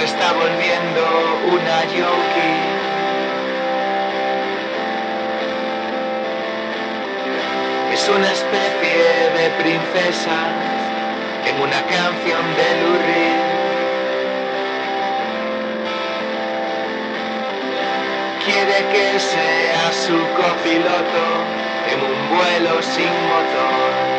se está volviendo una yoki. Es una especie de princesa en una canción de Lou Reed. Quiere que sea su copiloto en un vuelo sin motor.